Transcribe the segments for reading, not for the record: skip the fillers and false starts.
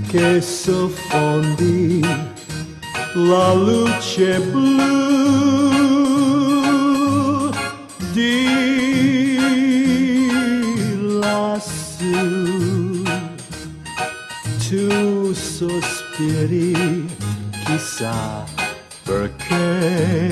che soffondi la luce blu di lassù. Tu sospiri, chissà perché.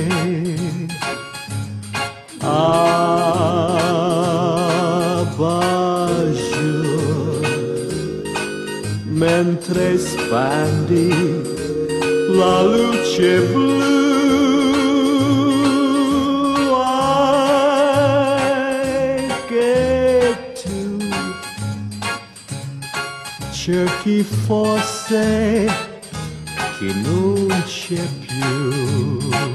Mentre spandi la luce blu, che tu cerchi forse che non c'è più.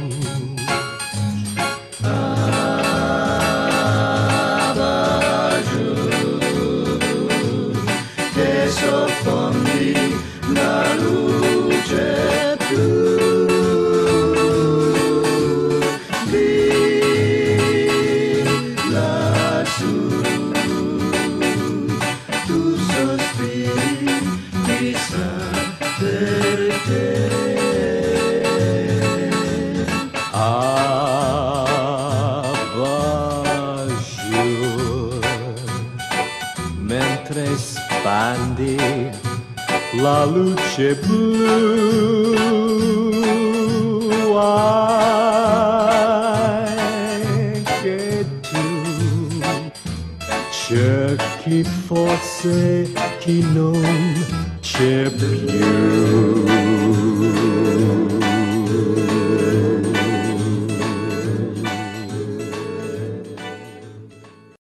Soffondi la luce blu di lassù. Tu sospiri, chissà perché. Abajur, mentre spandi la luce blu, che tu cerchi forse chi non c'è più.